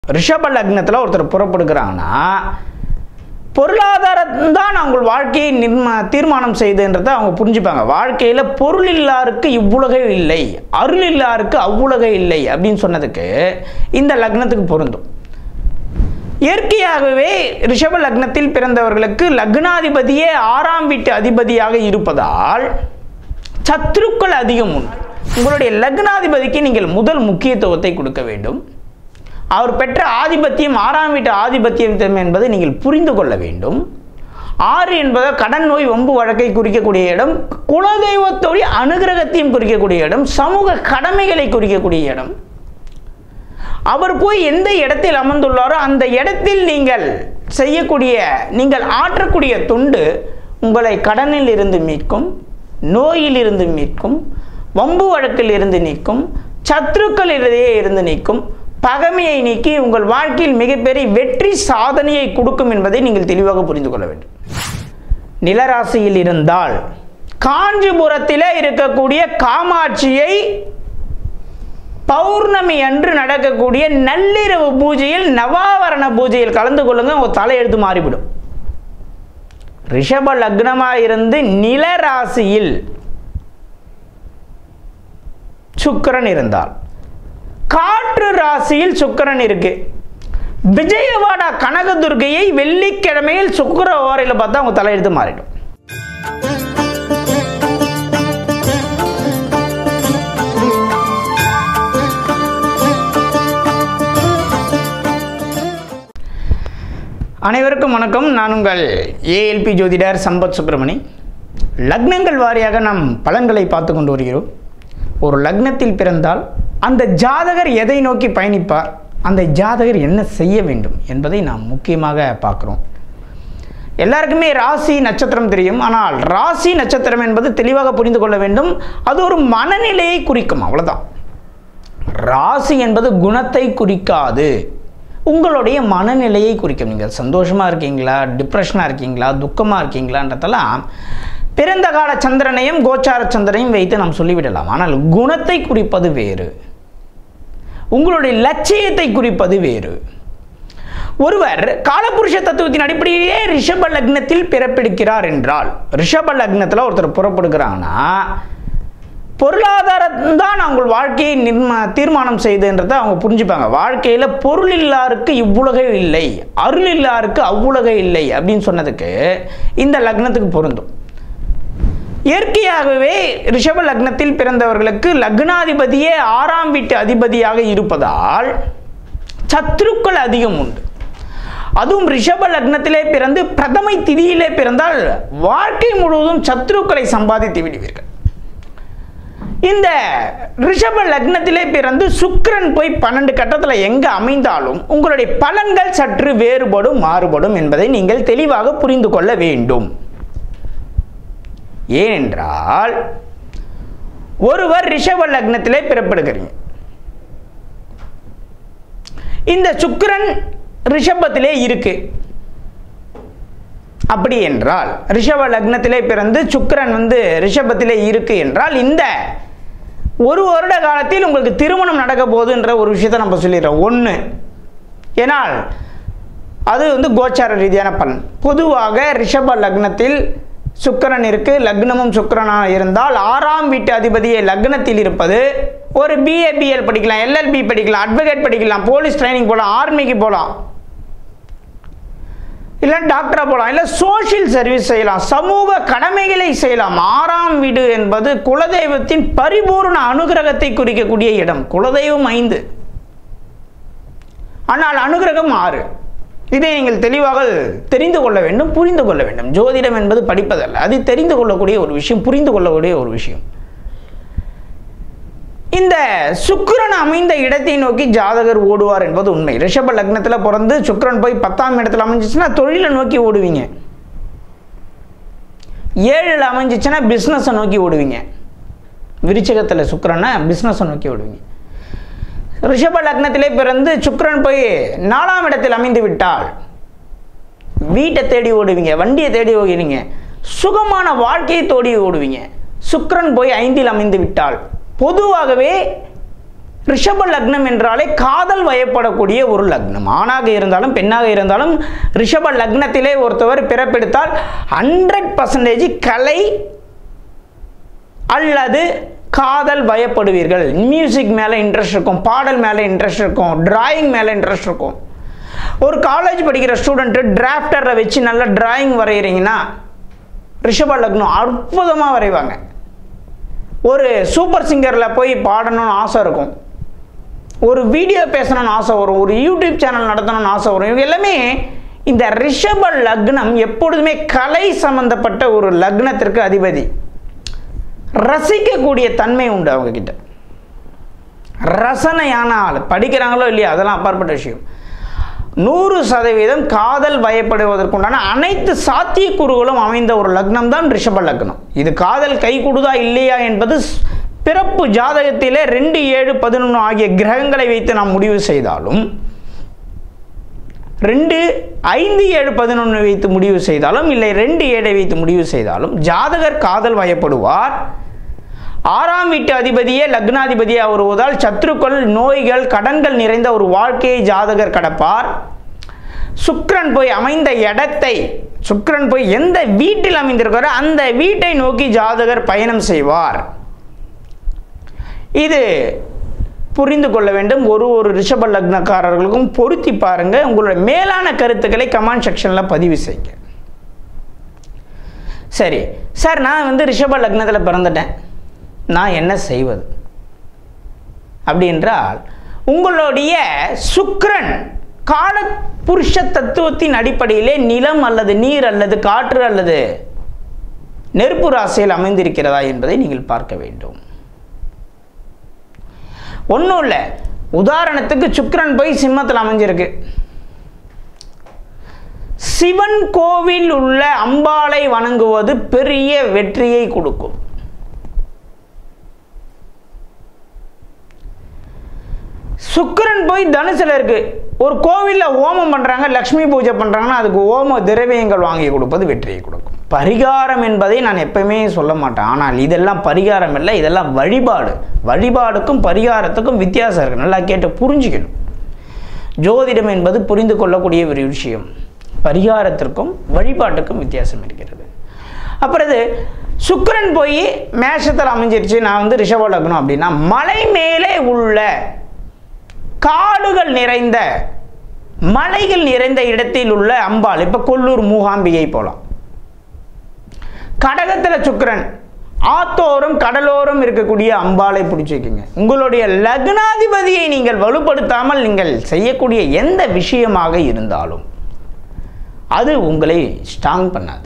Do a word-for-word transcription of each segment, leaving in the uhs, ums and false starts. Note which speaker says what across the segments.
Speaker 1: ரிஷப லக்னத்தில் ஒருத்தர் புறப்படுகிறாங்கன்னா பொருளாதாரம் தான் அவங்க வாழ்க்கையை நிர்மா தீர்மானம் செய்துன்றதை அவங்க புரிஞ்சுப்பாங்க. வாழ்க்கையில் பொருள் இல்லாருக்கு இவ்வுலகே இல்லை, அருள் இல்லாருக்கு அவ்வுலகே இல்லை அப்படின்னு சொன்னதுக்கு இந்த லக்னத்துக்கு பொருந்தும். இயற்கையாகவே ரிஷப லக்னத்தில் பிறந்தவர்களுக்கு லக்னாதிபதியே ஆறாம் வீட்டு அதிபதியாக இருப்பதால் சத்ருக்கள் அதிகம் உண்டு. உங்களுடைய லக்னாதிபதிக்கு நீங்கள் முதல் முக்கியத்துவத்தை கொடுக்க வேண்டும். அவர் பெற்ற ஆதிபத்தியம் ஆறாம் வீட்டு ஆதிபத்தியம் என்பதை நீங்கள் புரிந்து கொள்ள வேண்டும். ஆறு என்பது கடன் நோய் வம்பு வழக்கை குறிக்கக்கூடிய இடம், குலதெய்வத்தோடைய அனுகிரகத்தையும் குறிக்கக்கூடிய இடம், சமூக கடமைகளை குறிக்கக்கூடிய இடம். அவர் போய் எந்த இடத்தில் அமர்ந்துள்ளாரோ அந்த இடத்தில் நீங்கள் செய்யக்கூடிய நீங்கள் ஆற்றக்கூடிய தொண்டு உங்களை கடனில் இருந்து மீட்கும், நோயில் இருந்து மீட்கும், வம்பு வழக்கில் இருந்து நீக்கும், சத்ருக்களிடையே இருந்து நீக்கும், பகைமையை நீக்கி உங்கள் வாழ்க்கையில் மிகப்பெரிய வெற்றி சாதனையை கொடுக்கும் என்பதை நீங்கள் தெளிவாக புரிந்து கொள்ள வேண்டும். நிலராசியில் இருந்தால் காஞ்சிபுரத்திலே இருக்கக்கூடிய காமாட்சியை பௌர்ணமி அன்று நடக்கக்கூடிய நள்ளிரவு பூஜையில் நவாவரண பூஜையில் கலந்து கொள்ளுங்க, உங்க தலையெழுத்து மாறிவிடும். ரிஷப லக்னமாக இருந்து நிலராசியில் சுக்கிரன் இருந்தால், காற்று ராசியில் சுக்கிரன் இருக்கு, விஜயவாடா கனகதுர்கையை வெள்ளிக்கிழமையில் சுக்கிர ஓரையில் பார்த்தா அவங்க தலையெழுத்து மாறிடும். அனைவருக்கும் வணக்கம். நான் உங்கள் ஏஎல்பி ஜோதிடர் சம்பத் சுப்பிரமணி. லக்னங்கள் வாரியாக நாம் பலன்களை பார்த்து கொண்டு வருகிறோம். ஒரு லக்னத்தில் பிறந்தால் அந்த ஜாதகர் எதை நோக்கி பயணிப்பார், அந்த ஜாதகர் என்ன செய்ய வேண்டும் என்பதை நாம் முக்கியமாக பார்க்குறோம். எல்லாருக்குமே ராசி நட்சத்திரம் தெரியும். ஆனால் ராசி நட்சத்திரம் என்பது தெளிவாக புரிந்து கொள்ள வேண்டும். அது ஒரு மனநிலையை குறிக்கும், அவ்வளோதான். ராசி என்பது குணத்தை குறிக்காது, உங்களுடைய மனநிலையை குறிக்கும். நீங்கள் சந்தோஷமாக இருக்கீங்களா, டிப்ரெஷனாக இருக்கீங்களா, துக்கமாக இருக்கீங்களான்றதெல்லாம் பிறந்த கால சந்திரனையும் கோச்சார சந்திரனையும் வைத்து நாம் சொல்லிவிடலாம். ஆனால் குணத்தை குறிப்பது வேறு, உங்களுடைய லட்சியத்தை குறிப்பது வேறு. ஒருவர் காலபுருஷ தத்துவத்தின் அடிப்படையிலே ரிஷப லக்னத்தில் பிறப்பெடுக்கிறார் என்றால், ரிஷப லக்னத்தில் ஒருத்தர் புறப்படுகிறாங்கன்னா பொருளாதாரம் தான் அவங்க வாழ்க்கையை நிர்மா தீர்மானம் செய்துன்றதை அவங்க புரிஞ்சுப்பாங்க. வாழ்க்கையில் பொருள் இல்லாருக்கு இவ்வுலகே இல்லை, அருள் இல்லாருக்கு அவ்வுலகே இல்லை அப்படின்னு சொன்னதுக்கு இந்த லக்னத்துக்கு பொருந்தும். இயற்கையாகவே ரிஷப லக்னத்தில் பிறந்தவர்களுக்கு லக்னாதிபதியே ஆறாம் வீட்டு அதிபதியாக இருப்பதால் சத்ருக்கள் அதிகம் உண்டு. அதுவும் ரிஷப லக்னத்திலே பிறந்து பிரதமை திதியிலே பிறந்தால் வாழ்க்கை முழுவதும் சத்ருக்களை சம்பாதித்து விடுவீர்கள். இந்த ரிஷப லக்னத்திலே பிறந்து சுக்கிரன் போய் பன்னெண்டு கட்டத்தில் எங்க அமைந்தாலும் உங்களுடைய பலன்கள் சற்று வேறுபடும், மாறுபடும் என்பதை நீங்கள் தெளிவாக புரிந்து கொள்ள வேண்டும். ஏனென்றால் ஒருவர் ரிஷப லக்னத்திலே பிறப்படுகிறீங்க, இந்த சுக்கிரன் ரிஷபத்திலே இருக்கு. அப்படி என்றால் ரிஷப லக்னத்திலே பிறந்து சுக்கிரன் வந்து ரிஷபத்திலே இருக்கு என்றால் இந்த ஒரு வருட காலத்தில் உங்களுக்கு திருமணம் நடக்க போகுதுன்ற ஒரு விஷயத்தை நம்ம சொல்லிடுறோம். ஒன்று, ஏனால் அது வந்து கோச்சார ரீதியான பலன். பொதுவாக ரிஷப லக்னத்தில் சுக்கிரன் இருக்கு, லக்னமும் சுக்கிரனாக இருந்தால் ஆறாம் வீட்டு அதிபதியை லக்னத்தில் இருப்பது ஒரு பிஏ பிஎல் படிக்கலாம், எல்எல்பி படிக்கலாம், அட்வொகேட் படிக்கலாம், போலீஸ் ட்ரைனிங் போகலாம், ஆர்மிக்கு போகலாம், இல்லை டாக்டராக போகலாம், இல்லை சோஷியல் சர்வீஸ் செய்யலாம், சமூக கடமைகளை செய்யலாம். ஆறாம் வீடு என்பது குலதெய்வத்தின் பரிபூர்ண அனுகிரகத்தை குறிக்கக்கூடிய இடம். குலதெய்வம் ஐந்து, ஆனால் அனுகிரகம் ஆறு. இதை நீங்கள் தெளிவாக தெரிந்து கொள்ள வேண்டும், புரிந்து கொள்ள வேண்டும். ஜோதிடம் என்பது படிப்பதல்ல, அது தெரிந்து கொள்ளக்கூடிய ஒரு விஷயம், புரிந்து கொள்ளக்கூடிய ஒரு விஷயம். இந்த சுக்கிரன் அமைந்த இடத்தை நோக்கி ஜாதகர் ஓடுவார் என்பது உண்மை. ரிஷப லக்னத்தில் பிறந்து சுக்கிரன் போய் பத்தாம் இடத்துல அமைஞ்சிச்சுன்னா தொழிலை நோக்கி ஓடுவீங்க, ஏழில் அமைஞ்சிச்சுன்னா பிஸ்னஸை நோக்கி ஓடுவீங்க. விருச்சிகத்தில் சுக்கிரனை பிஸ்னஸை நோக்கி ஓடுவீங்க. ரிஷப லக்னத்திலே பிறந்து சுக்கிரன் போய் நாலாம் இடத்தில் அமைந்து விட்டால் வீட்டை தேடி ஓடுவீங்க, வண்டியை தேடி ஓடுவீங்க, சுகமான வாழ்க்கையை தேடி ஓடுவீங்க. சுக்கிரன் போய் ஐந்தில் அமைந்து விட்டால் பொதுவாகவே ரிஷப லக்னம் என்றாலே காதல் வயப்படக்கூடிய ஒரு லக்னம். ஆணாக இருந்தாலும் பெண்ணாக இருந்தாலும் ரிஷப லக்னத்திலே ஒருத்தவர் பிறப்பெடுத்தால் ஹண்ட்ரட் பர்சன்டேஜ் கலை அல்லது காதல் வயப்படுவீர்கள். மியூசிக் மேலே இன்ட்ரெஸ்ட் இருக்கும், பாடல் மேலே இன்ட்ரெஸ்ட் இருக்கும், டிராயிங் மேலே இன்ட்ரெஸ்ட் இருக்கும். ஒரு காலேஜ் படிக்கிற ஸ்டூடெண்ட்டு டிராஃப்டரை வச்சு நல்ல டிராயிங் வரைகிறீங்கன்னா ரிஷப லக்னம் அற்புதமாக வரைவாங்க. ஒரு சூப்பர் சிங்கரில் போய் பாடணும்னு ஆசை இருக்கும், ஒரு வீடியோ பேசணும்னு ஆசை வரும், ஒரு யூடியூப் சேனல் நடத்தணும்னு ஆசை வரும். இவங்க எல்லாமே இந்த ரிஷப லக்னம் எப்பொழுதுமே கலை சம்பந்தப்பட்ட ஒரு லக்னத்திற்கு அதிபதி. ரசிக்கக்கூடிய தன்மை உண்டு அவங்க கிட்ட, ரசனையான ஆள். படிக்கிறாங்களோ இல்லையா அதெல்லாம் அப்பாற்பட்ட விஷயம். நூறு சதவீதம் காதல் வயப்படுவதற்குண்டான அனைத்து சாத்தியக்கூறுகளும் அமைந்த ஒரு லக்னம் தான் ரிஷப லக்னம். இது காதல் கை கூடுதா இல்லையா என்பது பிறப்பு ஜாதகத்திலே ரெண்டு ஏழு பதினொன்று ஆகிய கிரகங்களை வைத்து நாம் முடிவு செய்தாலும், ரெண்டு ஐந்து ஏழு பதினொன்று வைத்து முடிவு செய்தாலும், இல்லை ரெண்டு ஏழை வைத்து முடிவு செய்தாலும் ஜாதகர் காதல் வயப்படுவார். ஆறாம் வீட்டு அதிபதியே லக்னாதிபதியாக வருவதால் சத்ருக்கள், நோய்கள், கடன்கள் நிறைந்த ஒரு வாழ்க்கையை ஜாதகர் கடப்பார். சுக்கிரன் போய் அமைந்த இடத்தை, சுக்கிரன் போய் எந்த வீட்டில் அமைந்திருக்கிறாரோ அந்த வீட்டை நோக்கி ஜாதகர் பயணம் செய்வார். இது புரிந்து கொள்ள வேண்டும். ஒரு ஒரு ரிஷப லக்னக்காரர்களுக்கும் பொருத்தி பாருங்க. உங்களோட மேலான கருத்துக்களை கமெண்ட் செக்ஷன்ல பதிவு செய்யுங்க. சரி சார், நான் வந்து ரிஷப லக்னத்தில் பிறந்துட்டேன், நான் என்ன செய்வது அப்படின்றால், உங்களுடைய சுக்கிரன் கால புருஷ தத்துவத்தின் அடிப்படையிலே நிலம் அல்லது நீர் அல்லது காற்று அல்லது நெருப்பு ராசியில் அமைந்திருக்கிறதா என்பதை நீங்கள் பார்க்க வேண்டும். ஒன்றும் இல்லை, உதாரணத்துக்கு சுக்கிரன் போய் சிம்மத்தில் அமைஞ்சிருக்கு. சிவன் கோவில் உள்ள அம்பாளை வணங்குவது பெரிய வெற்றியை கொடுக்கும். சுக்கிரன் போய் தனுசுல இருக்கு, ஒரு கோவிலில் ஹோமம் பண்றாங்க, லக்ஷ்மி பூஜை பண்றாங்கன்னா அதுக்கு ஹோம திரவியங்கள் வாங்கி கொடுப்பது வெற்றியை கொடுக்கும். பரிகாரம் என்பதை நான் எப்பவுமே சொல்ல மாட்டேன், ஆனால் இதெல்லாம் பரிகாரம் இல்லை, இதெல்லாம் வழிபாடு. வழிபாடுக்கும் பரிகாரத்துக்கும் வித்தியாசம் இருக்கு, நல்லா கேட்டு புரிஞ்சுக்கணும். ஜோதிடம் என்பது புரிந்து கொள்ளக்கூடிய ஒரு விஷயம். பரிகாரத்திற்கும் வழிபாட்டுக்கும் வித்தியாசம் இருக்கிறது. அப்புறம் இது சுக்கிரன் போய் மேஷத்தில் அமைஞ்சிருச்சு, நான் வந்து ரிஷப லக்னம் அப்படின்னா, மலை மேலே உள்ள காடுகள் நிறைந்த மலைகள் நிறைந்த இடத்தில் உள்ள அம்பாள், இப்ப கொல்லூர் மூகாம்பிகை போலாம். கடகத்தில் சுக்கிரன், ஆத்தோரம் கடலோரம் இருக்கக்கூடிய அம்பாளை பிடிச்சி வைக்குங்க. உங்களுடைய லக்னாதிபதியை நீங்கள் வலுப்படுத்தாமல் நீங்கள் செய்யக்கூடிய எந்த விஷயமாக இருந்தாலும் அது உங்களை ஸ்ட்ராங் பண்ணாது.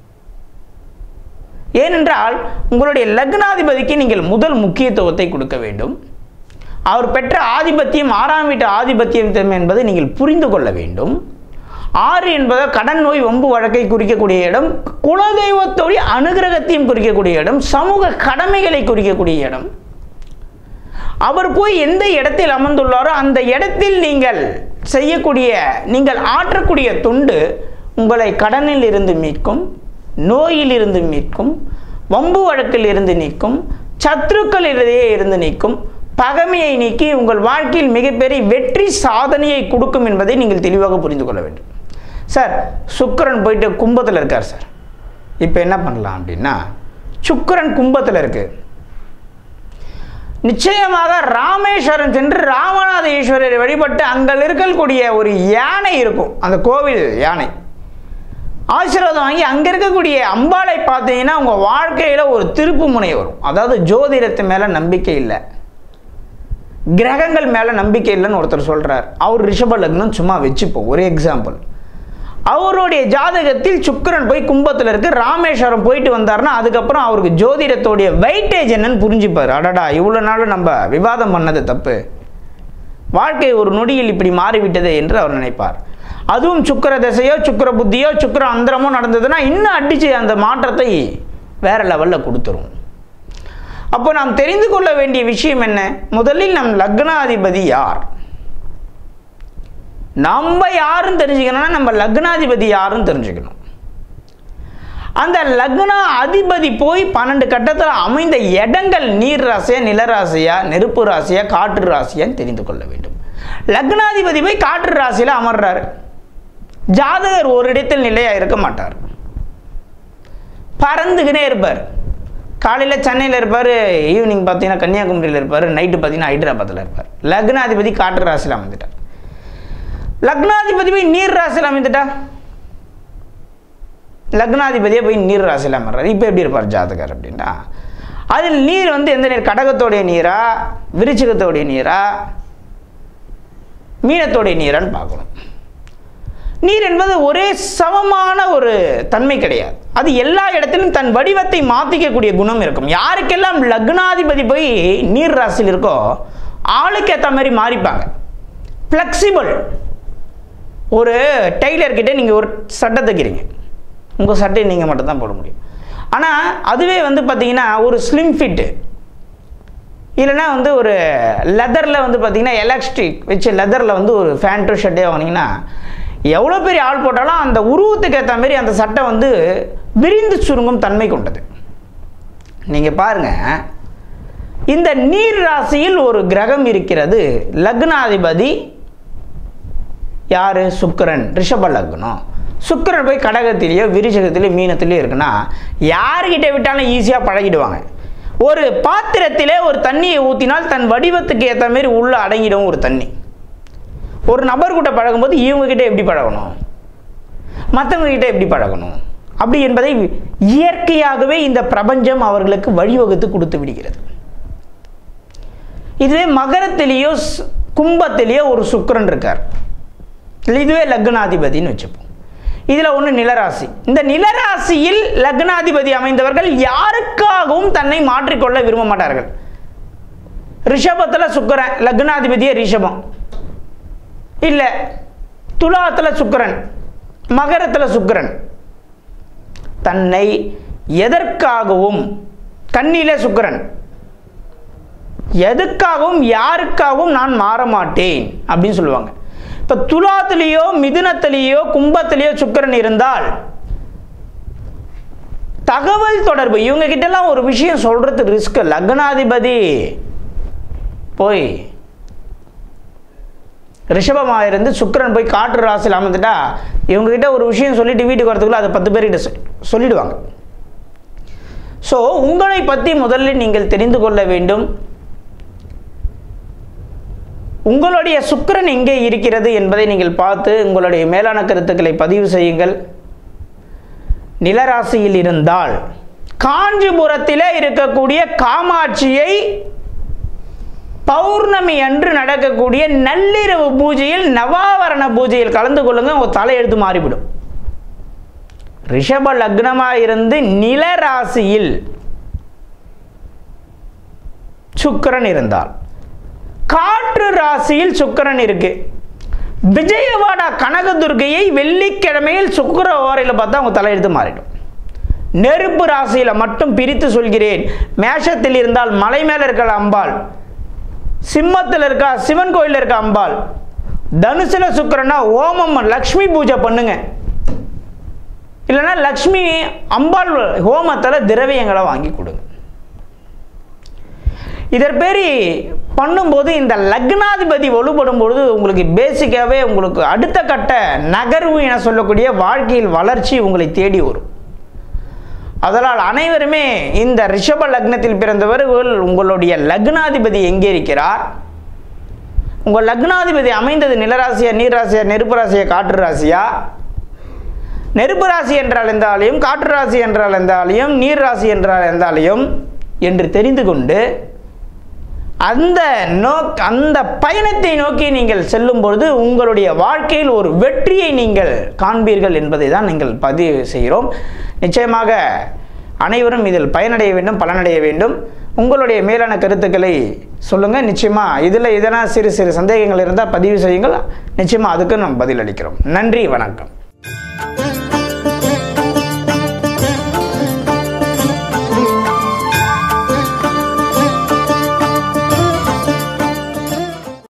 Speaker 1: ஏனென்றால் உங்களுடைய லக்னாதிபதிக்கு நீங்கள் முதல் முக்கியத்துவத்தை கொடுக்க வேண்டும். அவர் பெற்ற ஆதிபத்தியம் ஆறாம் வீட்டு ஆதிபத்தியம் என்பதை நீங்கள் புரிந்து கொள்ள வேண்டும். ஆறு என்பது கடன் நோய் வம்பு வழக்கை குறிக்கக்கூடிய இடம், குலதெய்வத்தோடைய அனுகிரகத்தையும் குறிக்கக்கூடிய இடம், சமூக கடமைகளை குறிக்கக்கூடிய இடம். அவர் போய் எந்த இடத்தில் அமர்ந்துள்ளாரோ அந்த இடத்தில் நீங்கள் செய்யக்கூடிய, நீங்கள் ஆற்றக்கூடிய தொண்டு உங்களை கடனில் இருந்து மீட்கும், நோயில் இருந்து மீட்கும், வம்பு வழக்கில் இருந்து நீக்கும், சத்துருக்களிடையே இருந்து நீக்கும், பகைமையை நீக்கி உங்கள் வாழ்க்கையில் மிகப்பெரிய வெற்றி சாதனையை கொடுக்கும் என்பதை நீங்கள் தெளிவாக புரிந்து கொள்ள வேண்டும். சார், சுக்கிரன் போயிட்டு கும்பத்தில் இருக்கார் சார், இப்போ என்ன பண்ணலாம் அப்படின்னா, சுக்கிரன் கும்பத்தில் இருக்கு, நிச்சயமாக ராமேஸ்வரம் சென்று ராமநாத ஈஸ்வரரை வழிபட்டு அங்கே இருக்கக்கூடிய ஒரு யானை இருக்கும், அந்த கோவில் யானை ஆசீர்வாதம் வாங்கி அங்கே இருக்கக்கூடிய அம்பாளை பார்த்தீங்கன்னா உங்கள் வாழ்க்கையில் ஒரு திருப்பு முனை வரும். அதாவது ஜோதிடத்து மேலே நம்பிக்கை இல்லை, கிரகங்கள் மேலே நம்பிக்கை இல்லைன்னு ஒருத்தர் சொல்கிறார். அவர் ரிஷப லக்னம் சும்மா வச்சுப்போம், ஒரு எக்ஸாம்பிள். அவருடைய ஜாதகத்தில் சுக்கிரன் போய் கும்பத்தில் இருக்கு, ராமேஸ்வரம் போயிட்டு வந்தார்னா அதுக்கப்புறம் அவருக்கு ஜோதிடத்தோடைய வெயிட்டேஜ் என்னன்னு புரிஞ்சுப்பார். அடடா, இவ்வளோ நாள் நம்ம விவாதம் பண்ணது தப்பு, வாழ்க்கை ஒரு நொடியில் இப்படி மாறிவிட்டது என்று அவர் நினைப்பார். அதுவும் சுக்கிர தசையோ சுக்கிர புத்தியோ சுக்கிர அந்தரமோ நடந்ததுன்னா இன்னும் அடிச்சு அந்த மாற்றத்தை வேற லெவலில் கொடுத்துரும். அப்போ நாம் தெரிந்து கொள்ள வேண்டிய விஷயம் என்ன? முதலில் நம் லக்னாதிபதி யார், நம்ம யாருன்னு தெரிஞ்சுக்கணும்னா நம்ம லக்னாதிபதி யாருன்னு தெரிஞ்சுக்கணும். அந்த லக்ன அதிபதி போய் பன்னெண்டு கட்டத்தில் அமைந்த இடங்கள் நீர் ராசியா, நில ராசியா, நெருப்பு ராசியா, காற்று ராசியான்னு தெரிந்து கொள்ள வேண்டும். லக்னாதிபதி போய் காற்று ராசியில் அமர்றாரு. ஜாதகர் ஒரு இடத்தில் நிலையா இருக்க மாட்டார், பறந்துக்கினே இருப்பார். காலையில் சென்னையில் இருப்பார், ஈவினிங் பார்த்தீங்கன்னா கன்னியாகுமரியில் இருப்பார், நைட்டு பார்த்தீங்கன்னா ஹைதராபாத்தில் இருப்பார். லக்னாதிபதி காற்று ராசியில் அமைந்துட்டார். லக்னாதிபதி போய் நீர் ராசியில் அமைந்துட்டா, லக்னாதிபதியை போய் நீர் ராசியில் அமர்றாரு. இப்போ எப்படி இருப்பார் ஜாதகர் அப்படின்னா, அதில் நீர் வந்து எந்த நீர்? கடகத்தோடைய நீரா, விருச்சிகத்தோடைய நீரா, மீனத்தோடைய நீரான்னு பார்க்கணும். நீர் என்பது ஒரே சமமான ஒரு தன்மை கிடையாது. அது எல்லா இடத்திலும் தன் வடிவத்தை மாற்றிக்கக்கூடிய குணம் இருக்கும். யாருக்கெல்லாம் லக்னாதிபதி போய் நீர் ராசியில் இருக்கோ ஆளுக்கு ஏற்ற மாதிரி மாறிப்பாங்க. ஃப்ளெக்சிபிள். ஒரு டெய்லர்கிட்ட நீங்கள் ஒரு சட்டை தைக்கிறீங்க, உங்கள் சட்டையை நீங்கள் மட்டும்தான் போட முடியும். ஆனால் அதுவே வந்து பார்த்தீங்கன்னா ஒரு ஸ்லிம் ஃபிட்டு, இல்லைனா வந்து ஒரு லெதரில் வந்து பார்த்தீங்கன்னா எலாஸ்டிக் வச்சு லெதரில் வந்து ஒரு ஃபேண்ட்டு ஷர்ட்டே வாங்கினீங்கன்னா எவ்வளோ பெரிய ஆள் போட்டாலும் அந்த உருவத்துக்கு ஏற்ற மாதிரி அந்த சட்டை வந்து விரிந்து சுருங்கும் தன்மை கொண்டது. நீங்கள் பாருங்கள், இந்த நீர் ராசியில் ஒரு கிரகம் இருக்கிறது. லக்னாதிபதி யார்? சுக்கிரன். ரிஷப லக்னம். சுக்கிரன் போய் கடகத்திலேயோ விருச்சிகத்திலேயோ மீனத்திலேயோ இருக்குன்னா யார்கிட்ட விட்டாலும் ஈஸியாக பழகிடுவாங்க. ஒரு பாத்திரத்திலே ஒரு தண்ணியை ஊற்றினால் தன் வடிவத்துக்கு ஏற்ற மாதிரி உள்ள அடங்கிடும் ஒரு தண்ணி. ஒரு நபர் கிட்ட பழகும்போது இவங்ககிட்ட எப்படி பழகணும், மற்றவங்க கிட்ட எப்படி பழகணும் அப்படி என்பதை இயற்கையாகவே இந்த பிரபஞ்சம் அவர்களுக்கு வழிவகுத்து கொடுத்து விடுகிறது. இதுவே மகரத்திலேயோ கும்பத்திலேயோ ஒரு சுக்கிரன் இருக்கார், இதுவே லக்னாதிபதினு வச்சுப்போம். இதில் ஒன்று நிலராசி. இந்த நிலராசியில் லக்னாதிபதி அமைந்தவர்கள் யாருக்காகவும் தன்னை மாற்றிக்கொள்ள விரும்ப மாட்டார்கள். ரிஷபத்தில் சுக்கிரன், லக்னாதிபதியே ரிஷபம் இல்லை, துலாத்தில் சுக்கிரன், மகரத்தில் சுக்கிரன். தன்னை எதற்காகவும், கண்ணிலே சுக்கிரன், எதுக்காகவும் யாருக்காகவும் நான் மாற மாட்டேன் அப்படின்னு சொல்லுவாங்க. இப்போ துலாத்திலேயோ மிதுனத்திலேயோ கும்பத்திலேயோ சுக்கிரன் இருந்தால் தகவல் தொடர்பு, இவங்க கிட்டலாம் ஒரு விஷயம் சொல்றது ரிஸ்க். லக்னாதிபதி போய் ரிஷபமாக இருந்து சுக்கிரன் போய் காற்று ராசியில் அமர்ந்துட்டா இவங்ககிட்ட ஒரு விஷயம் சொல்லிட்டு வீட்டுக்கு வரதுக்குள்ள அதை பத்து பேர்கிட்ட சொல்லிடுவாங்க. ஸோ உங்களை பற்றி முதல்ல நீங்கள் தெரிந்து கொள்ள வேண்டும். உங்களுடைய சுக்கிரன் எங்கே இருக்கிறது என்பதை நீங்கள் பார்த்து உங்களுடைய மேலான கருத்துக்களை பதிவு செய்யுங்கள். நிலராசியில் இருந்தால் காஞ்சிபுரத்திலே இருக்கக்கூடிய காமாட்சியை பௌர்ணமி அன்று நடக்கக்கூடிய நள்ளிரவு பூஜையில், நவாவரண பூஜையில் கலந்து கொள்ளுங்க. உங்க தலையெழுத்து மாறிவிடும். ரிஷப லக்னமாக இருந்து நிலராசியில் சுக்கிரன் இருந்தால், காற்று ராசியில் சுக்கிரன் இருக்கு, விஜயவாடா கனகதுர்கையை வெள்ளிக்கிழமையில் சுக்கிர ஓரையில் பார்த்தா உங்க தலையெழுத்து மாறிடும். நெருப்பு ராசியில் மட்டும் பிரித்து சொல்கிறேன். மேஷத்தில் இருந்தால் மலை மேல இருக்கிற அம்பாள், சிம்மத்தில் இருக்கா சிவன் கோயில் இருக்க அம்பாள், தனுசுல சுக்கிரனா ஓமம் லக்ஷ்மி பூஜை பண்ணுங்க. இல்லைன்னா லக்ஷ்மி அம்பாள் ஹோமத்தில் திரவியங்களை வாங்கி கொடுங்க. இதற்பேரி பண்ணும்போது இந்த லக்னாதிபதி வலுப்படும் பொழுது உங்களுக்கு பேசிக்காகவே உங்களுக்கு அடுத்த கட்ட நகர்வு என சொல்லக்கூடிய வாழ்க்கையில் வளர்ச்சி உங்களை தேடி வரும். அதனால் அனைவருமே இந்த ரிஷப லக்னத்தில் பிறந்தவர்கள் உங்களுடைய லக்னாதிபதி எங்கே இருக்கிறார், உங்கள் லக்னாதிபதி அமைந்தது நிலராசியா, நீர் ராசியா, நெருப்பு ராசியா, காற்று ராசியா, நெருப்பு ராசி என்றால் எந்தாலையும், காற்று ராசி என்றால் எந்தாலையும், நீர் ராசி என்றால் எந்தாலையும் என்று தெரிந்து கொண்டு அந்த நோக் அந்த பயணத்தை நோக்கி நீங்கள் செல்லும் பொழுது உங்களுடைய வாழ்க்கையில் ஒரு வெற்றியை நீங்கள் காண்பீர்கள் என்பதை தான் நீங்கள் பதிவு செய்கிறோம். நிச்சயமாக அனைவரும் இதில் பயனடைய வேண்டும், பலனடைய வேண்டும். உங்களுடைய மேலான கருத்துக்களை சொல்லுங்கள். நிச்சயமாக இதில் எதனா சிறு சிறு சந்தேகங்கள் இருந்தால் பதிவு செய்யுங்கள். நிச்சயமாக அதுக்கு நாம் பதிலளிக்கிறோம். நன்றி, வணக்கம்.